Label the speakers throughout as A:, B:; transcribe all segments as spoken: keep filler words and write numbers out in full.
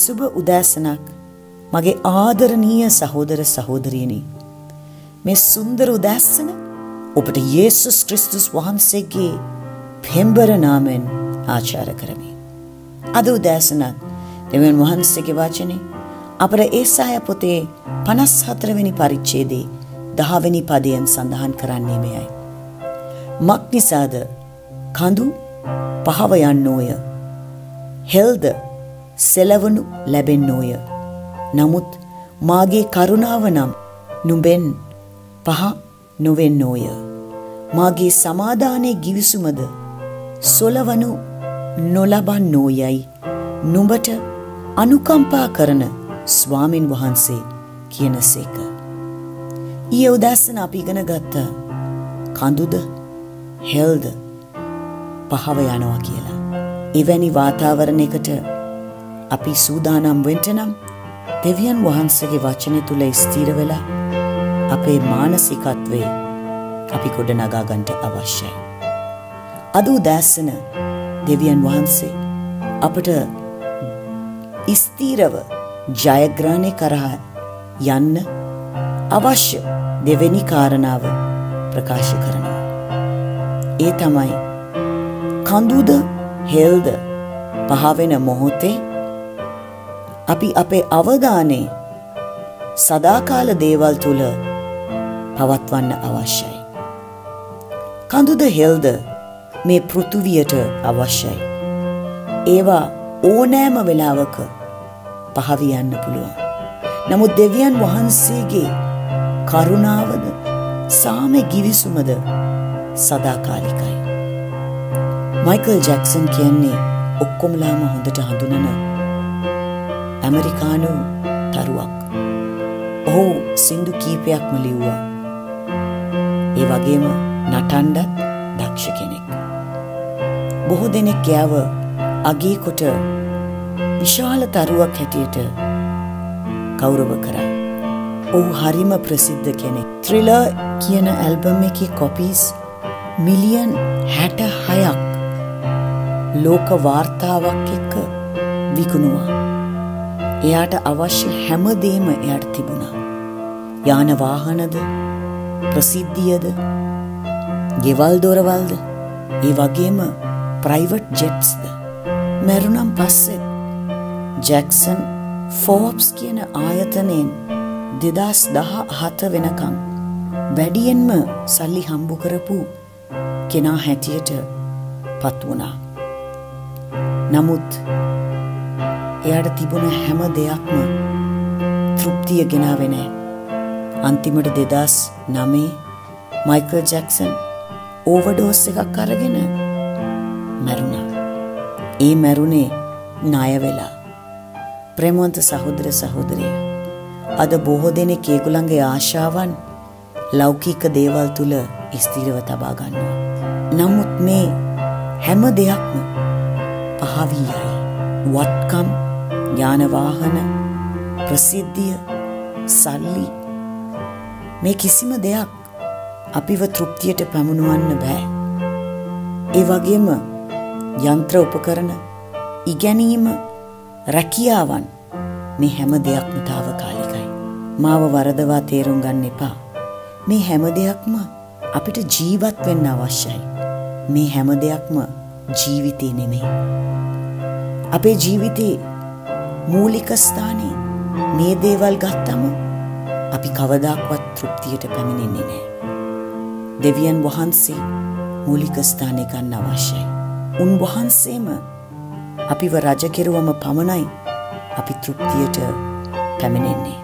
A: සුබ උදෑසනක් මගේ ආදරණීය සහෝදර සහෝදරියනි. මේ සුන්දර උදෑසන ඔබට යේසුස් ක්‍රිස්තුස් වහන්සේගේ පෙම්බර නාමයෙන් ආචාර කරමි. අද උදෑසනත් දෙවියන් වහන්සේගේ වචනේ අපට ඒසායා පොතේ පනස් හතර වෙනි පරිච්ඡේදයේ දහ වෙනි පදයෙන් සඳහන් කරන්නේ මෙයයි. මක් නිසාද කඳු පහව යන්නෝය, හෙල්ද සෙලවනු ලැබෙන්නෝය. නමුත් මාගේ කරුණාව නම් නුඹෙන් පහ නොවෙන්නෝය. මාගේ සමාදානයේ ගිවිසුමද සොලවනු නොලබන්නෝයයි නුඹට අනුකම්පා කරන ස්වාමින් වහන්සේ කියනසේක. ඊයේ උදෑසන අපි ඉගෙන ගත්ත කඳුද හෙල්ද පහව යනවා කියලා. එවැනි වාතාවරණයකට අපි සූදානම් වෙන්න නම් දෙවියන් වහන්සේගේ වචනය තුල ස්ථිර වෙලා අපේ මානසිකත්වයේ අපි ගොඩනගා ගන්නට අවශ්‍යයි. අද උදෑසන දෙවියන් වහන්සේ අපට ස්ථිරව ජයග්‍රහණය කරා යන්න අවශ්‍ය දෙවෙනි කාරණාව ප්‍රකාශ කරනවා. ඒ තමයි කඳුද හෙල්ද පහවෙන මොහොතේ අපි අපේ අවධානය සදාකාල දේවල් තුල පවත්වන්න අවශ්‍යයි. කඳුද හෙල්ද මේ පෘථුවියට අවශ්‍යයි. ඒවා ඕනෑම වෙලාවක පහවියන්න පුළුවන්. නමුත් දෙවියන් වහන්සේගේ කරුණාවද සාමේ ගිවිසුමද සදාකාලිකයි. මයිකල් ජැක්සන් කියන්නේ ඔක්කොමලාම හොඳට හඳුනන ඇමරිකානු තරුවක්. ඔහු සින්දු කීපයක්ම ලිව්වා. ඒ වගේම නටන්නත් දක්ෂ කෙනෙක්. බොහෝ දෙනෙක් එයාව අගේ කොට විශාල තරුවක් හැටියට ගෞරව කරා. ඔහු හරිම ප්‍රසිද්ධ කෙනෙක්. ත්‍රිලර් කියන ඇල්බම් එකේ කොපීස් මිලියන් හැට හයක් ලෝක වාර්තාවක් එක්ක විකුණුවා. එයාට අවශ්‍ය හැමදේම එයාට තිබුණා. යාන වාහනද, ප්‍රසිද්ධියද, ගෙවල් දොරවල්ද, ඒ වගේම ප්‍රයිවට් ජෙට්ස්ද. මරුණන් පස්සේ ජැක්සන් ෆෝබ්ස් කියන ආයතනයෙන් දෙදහස් දහහත වෙනකම් වැඩියෙන්ම සල්ලි හම්බ කරපු කෙනා හැටියට පත් වුණා. නමුත් එයාට තිබුණ හැම දෙයක්ම තෘප්තිය ගෙනාවේ නැහැ. අන්තිමට දෙදහස් නවයේ මයිකල් ජැක්සන් ඕවර්ඩෝස් එකක් අරගෙන මැරුණා. ඒ මැරුණේ ණය වෙලා. ප්‍රේමවන්ත සහෝදර සහෝදරිය, අද බොහෝ දෙනෙක් ඒගොල්ලන්ගේ ආශාවන් ලෞකික දේවල් තුල ස්ථිරව තබා ගන්නවා. නමුත් මේ හැම දෙයක්ම පහවියයි. වත්කම්, යාන වාහන, ප්‍රසිද්ධිය, සල්ලි, මේ කිසිම දෙයක් අපිව තෘප්තියට පැමුණවන්න බෑ. ඒ වගේම යන්ත්‍ර උපකරණ, ඉගැනීම, රැකියාවන්, මේ හැම දෙයක්ම తాවකාලිකයි. මාව වරදවා තේරුම් ගන්න එපා. මේ හැම දෙයක්ම අපිට ජීවත් වෙන්න අවශ්‍යයි. මේ හැම දෙයක්ම ජීවිතේ නෙමෙයි. අපේ ජීවිතේ මූලික ස්ථානේ මේ දේවල් ගත්තම අපි කවදාක්වත් තෘප්තියට පැමිණෙන්නේ නැහැ. දෙවියන් වහන්සේ මූලික ස්ථානේ ගන්න අවශ්‍යයි. උන්වහන්සේම අපිව රජ කෙරුවම පමණයි අපි තෘප්තියට පැමිණෙන්නේ.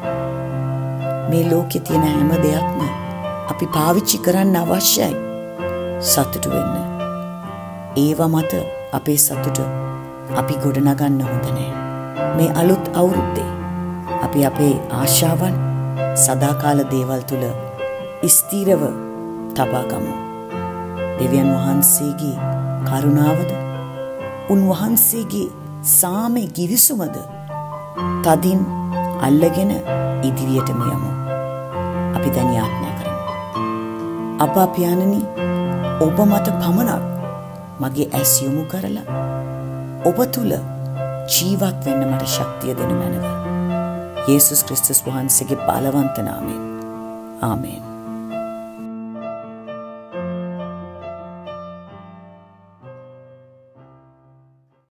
A: මේ ලෝකේ තියෙන හැම දෙයක්ම අපි පාවිච්චි කරන්න අවශ්‍යයි සතුටු වෙන්න. ඒව මත අපේ සතුට අපි ගොඩනගන්න හොඳ නැහැ. මේ අලුත් අවුරුද්දේ අපි අපේ ආශාවන් සදාකාල දේවල් තුල ස්ථිරව තබා ගමු. දෙවියන් වහන්සේගේ කරුණාවද, උන්වහන්සේගේ සාමේ ගිවිසුමද තදින් අල්ලගෙන ඉදිරියටම යමු. අපි දැන් යාඥා කරමු. අපා පියාණනි, ඔබ මත පමණක් මගේ ඇස් යොමු කරලා ඔබ තුල ජීවත් වෙන්න මට ශක්තිය දෙනු මැනව. යේසුස් ක්‍රිස්තුස් වහන්සේගේ බලවන්ත නාමයෙන්. ආමේන්.